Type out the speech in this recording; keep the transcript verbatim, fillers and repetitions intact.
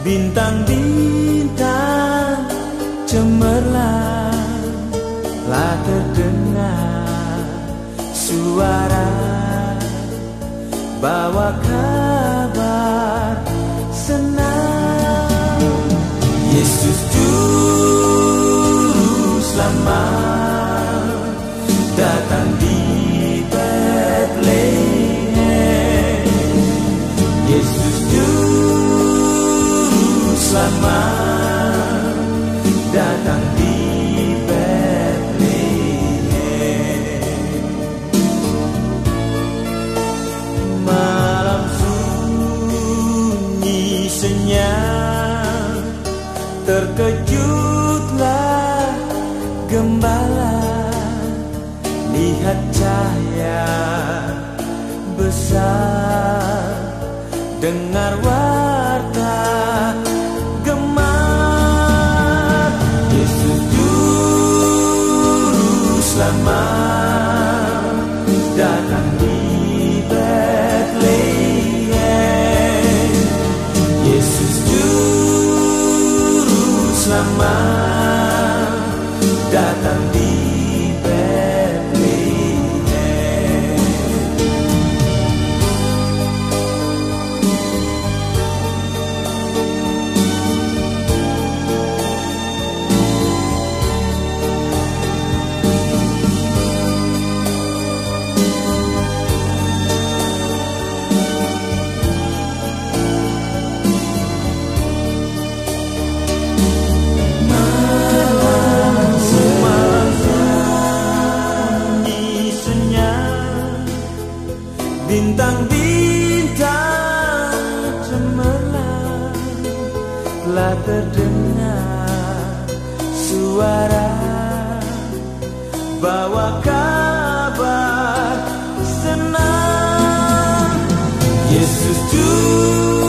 Bintang-bintang cemerlang, lah terdengar suara bawa kabar senang. Yesus Juru Selamat datang di Tetelepta. Yesus Juru Selamat datang di Bethlehem. Malam sunyi senyap, terkejutlah gembala, lihat cahaya besar, dengar warta gemar. Yesus Juru Selamat datang di Bethlehem. Yesus Juru Selamat datang di bintang-bintang cemerlang, telah terdengar suara bawa kabar senang. Yesus Juru